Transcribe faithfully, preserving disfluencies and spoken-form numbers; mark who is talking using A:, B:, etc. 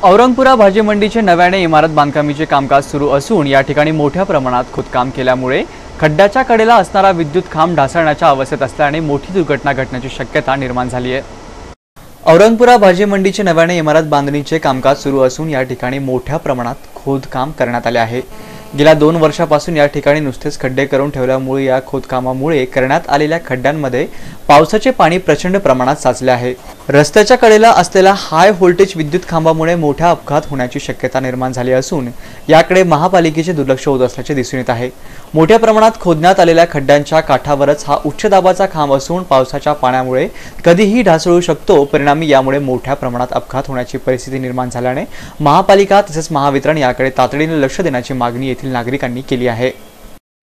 A: औरंगपुरा भाजी मंडीचे नव्याने इमारत बांधकामीचे कामकाज सुरू असून या ठिकाणी मोठ्या प्रमाणात खोदकाम केल्यामुळे खड्ड्याच्या कडेला असणारा विद्युत खांब ढासळण्याच्या अवस्थेत असल्याने मोठी दुर्घटना घडण्याची शक्यता निर्माण झाली आहे। औरंगपुरा भाजी मंडीचे नव्याने इमारत बांधणीचे कामकाज सुरू असून या ठिकाणी मोठ्या प्रमाणात खोदकाम करण्यात आले आहे। गेल्या दोन वर्षापासून या ठिकाणी नुसतेच खड्डे करून ठेवल्यामुळे या खोदकामामुळे करण्यात आलेल्या खड्ड्यांमध्ये पावसाचे पाणी प्रचंड प्रमाणात साचले आहे। रस्त्याच्या कडेला असलेल्या हाय व्होल्टेज विद्युत खांबामुळे मोठा अपघात होण्याची शक्यता निर्माण झाली असून याकडे महापालिकेचे दुर्लक्ष होत असल्याचे दिसून येत आहे। मोठ्या प्रमाणात खोदण्यात आलेल्या खड्ड्यांच्या काठावरच हा उच्च दाबाचा खांब असून पावसाच्या पाण्यामुळे कधीही ढासळू शकतो। परिणामी यामुळे मोठ्या प्रमाणात अपघात होण्याची परिस्थिती निर्माण झाल्याने महापालिका तसेच महावितरण याकडे तातडीने लक्ष देण्याची मागणी येथील नागरिकांनी केली आहे।